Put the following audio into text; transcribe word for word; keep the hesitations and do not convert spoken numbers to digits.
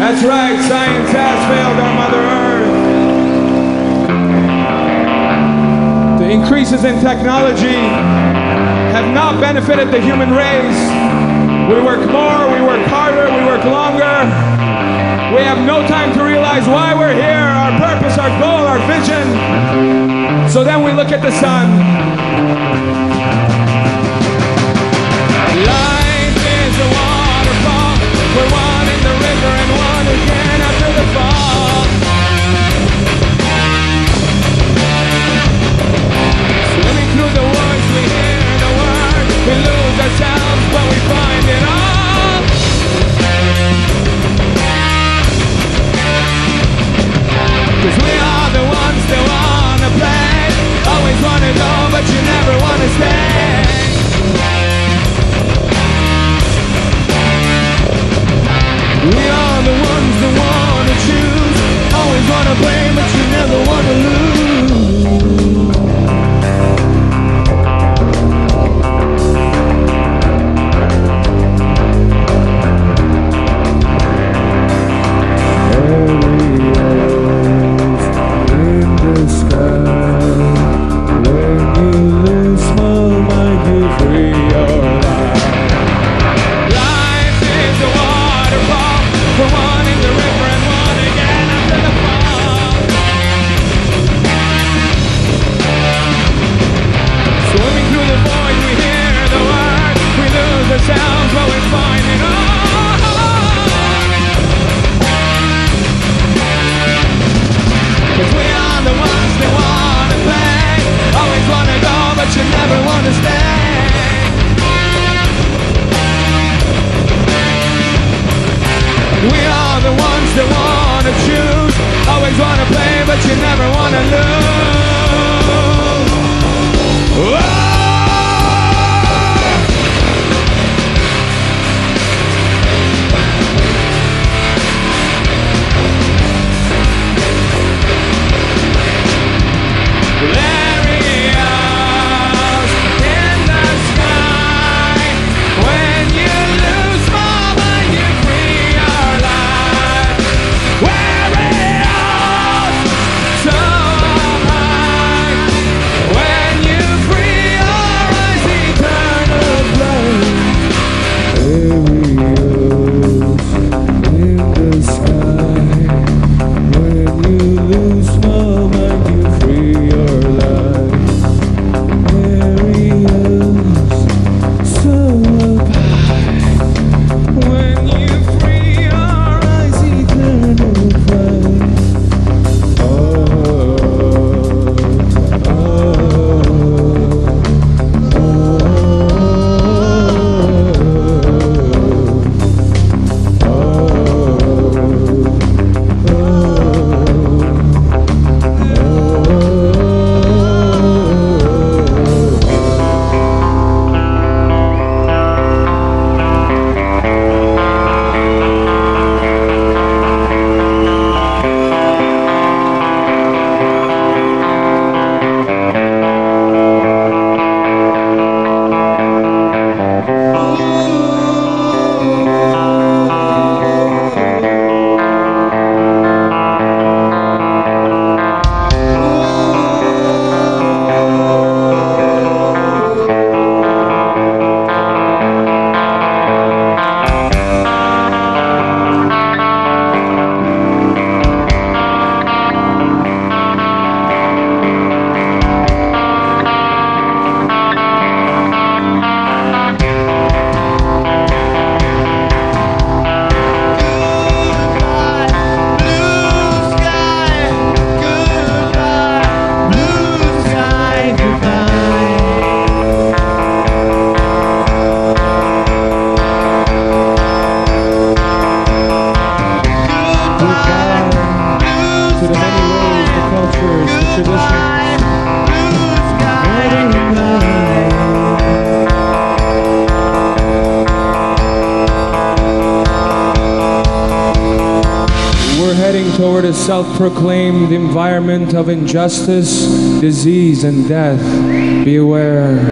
That's right, science has failed our Mother Earth. The increases in technology have not benefited the human race. We work more, we work harder, we work longer. We have no time to realize why we're here, our purpose, our goal, our vision. So then we look at the sun. Life is a waterfall. We're one in the river and one again after the fall. Swimming through the woods, we hear the word. We lose ourselves, but we find it all. Cause we are the ones that wanna play. Always wanna go, but you never wanna stay. We are the ones that wanna choose. Always wanna play, but you never wanna lose. Sounds, but we find it all. Cause we are the ones that wanna play. Always wanna go, but you never wanna stay. We are the ones that wanna choose. Always wanna play, but you never wanna lose. Whoa! Toward a self-proclaimed environment of injustice, disease, and death. Beware.